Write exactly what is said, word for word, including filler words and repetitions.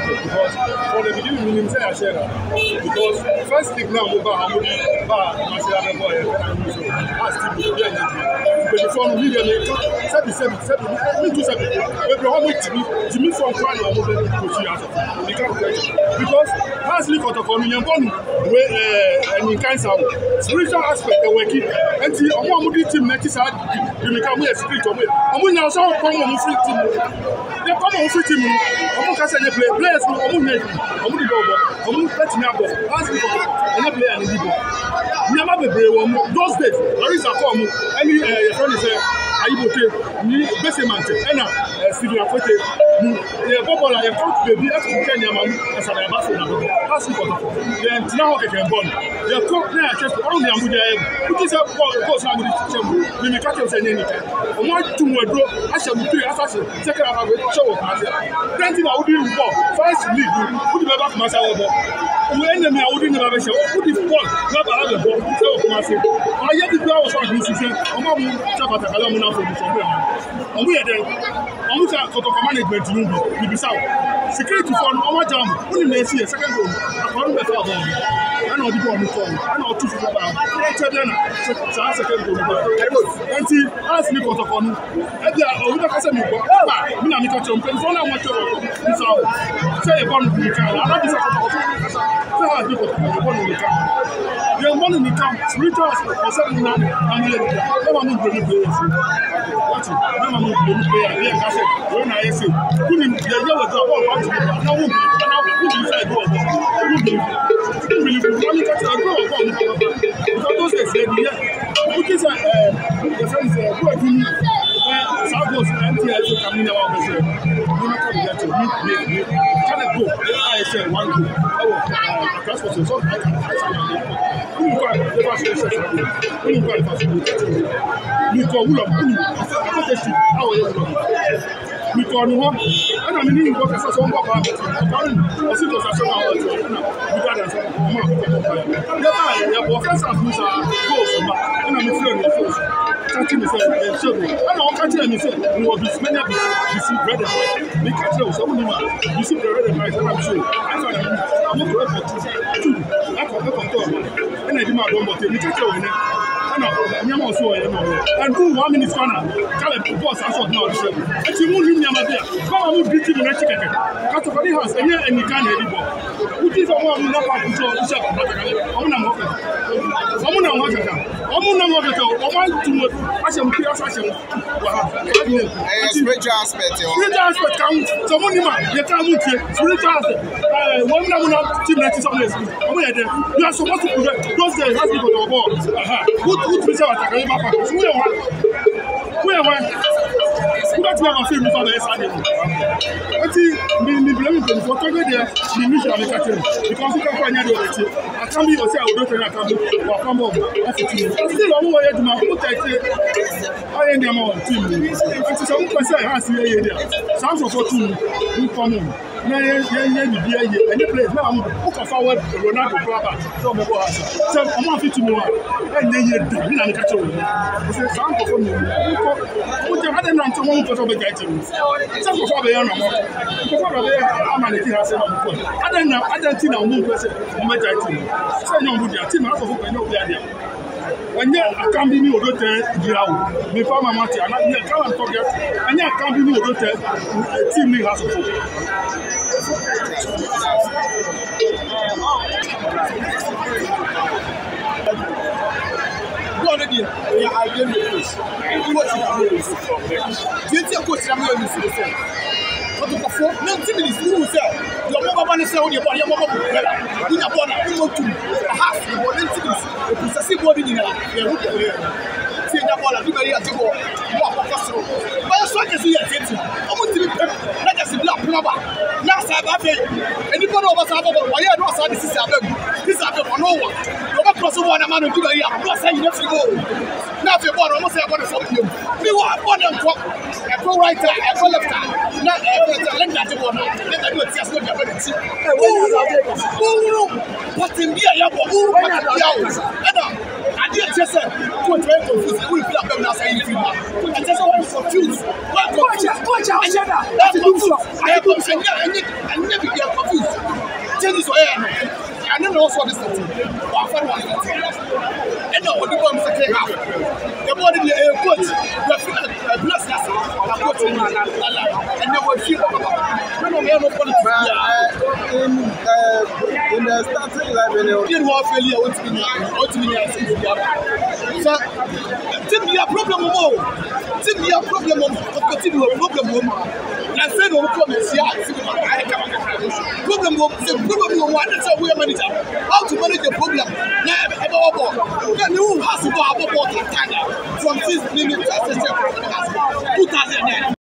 because for the beginning we didn't say I share that because first league now we got how many bar Marcelo boy and so last team we are not but before we really seven seven seven we do seven we be how much Jimmy Jimmy from Kwani or more to see us because last league out of on you born we and in cancer spiritual aspect the working and see omo mo team na kisa we become we spirit omo omo now so come on free team they come on free team omo ka say play players omo na omo di ball omo let me up last week any player and di ball never be brave omo those days there is a come any your friend say ayibote ni basement na Stephen Afote the ball la come baby as you can yama as an abaso na last week then now okay can ball the coach na just all the amuja which is a coach na with the we make catch say any time omo tun wedro ase mu three assassin second half we show up as then thing I would do ball first league who the back master ball we enemy I would never be sure who the ball not have the ball so come say I hear the player was on this say omo mu chabata kala mu na for the champion omo here then omo ka to management room bi bi saw security for omo jam who ni see second goal akọrọ be fa ball and all the ball mu for and all two for ball tell them na second goal and see ask me to for no e dia o we ka say me go ba me na me ka champion for na mo to bi saw say e ball ni ka ala bi sa ko say ha bi ko e ball ni ka the money ni ka spiritual aspect for say na am le never mo go ni play what never mo go ni play e ka say we na e say kuni the year was about what to na wo na wo bi say go go wo bi wo bi wo ni ka say go go because those say the year which is eh the friends go do South Coast M T S coming now over here. You not come here to meet me. Can I go? I say one go. Oh, transport so I can I can. Who go the first station? Who go the first station? You go who love who? I go see how you go. We go no. And I mean you go kasa so go ba. Karen, o si to sa so na o. You got that. Mama, ya bo kasa fusa go so ma. And I mean friend of yours. Catching me say show me. And I catch me say we will be many of you see red and white. Me catch you so many man. You see the red and white and I'm sure. I thought I'm not going for two. I come back on top. And I did my bomb but me catch you in it. And I am also a and who one minute corner. Call it boss as of now. And you won't leave me am there. Come on beat him next chicken. Cut to the house and and you can hear the ball. Who is the one who not part to shop. I'm not working. I'm not working. I'm not working. I want to I shall be as I shall. Spiritual aspect. Spiritual aspect counts. So money man, you can't move here. Spiritual aspect. One number not team ninety something. You are supposed to prevent those guys has to go to the ball. Good good picture attack. Where one? Where one? Who got to have a film for the S R D? I see me me blame them for talking there. Me mission of the catching because you can't find any other thing. I can't be yourself. I don't think I can do. Or come on. Still, I'm going to my foot. I say, I ain't them on team. It's a good person. I see you there. Sounds of what you come on. Na ye ye ni bia ye any place na am go forward Ronaldo Club so me go asa so am fit to me wa enye ye do na me catch you say sound for me ko ko je hade na nto mo ko to be get me so ko for be yan mo ko for be am na ti ha se na ko hade na hade ti na mo ko se mo me get me so nyon bu dia ti na so for be no bi dia anya akambi ni odote dirawo me fa mama ti ana ni ka wan to get anya akambi ni odote team ni ha so for Go on again. Yeah, I blame the coach. What is it? Do you think coach am going to say? What to perform? No team is who say. Your mama man say on your body, your mama will better. You na born, you want to half the body team is. It's a simple body in there. Yeah, look there. See na bola, you very at go. Mo focus. But so can see your team. I'm going to be like a black plumber. Last time I pay. Anybody over Sabo, why you not say this is a baby? This is a baby, no one. No one cross one man and do the year. I'm not saying you have to go. Now if you want, I'm not saying I want to fuck you. Me want one and fuck. A pro writer, a pro lefter. Not a let that do one. Let that do it. Just not your ability. What in the air? Who? What in the air? I didn't just say, go to the confused. We feel like I'm saying you. I just want to confuse. Watch out, watch out. That's what I have. I never get also this thing. Our friend was thirteen. And now what the bomb second half. The body the coach, the bless us, the coach and then what she no no me no politics. In uh, in the starting eleven, you know failure what me what me so tell me a problem more. Tell me a problem more. Because tell me a problem more. I said no come and see problem more. The problem more. That's how we manage how to manage the problem. Now then you has to go about from this minute two thousand nine.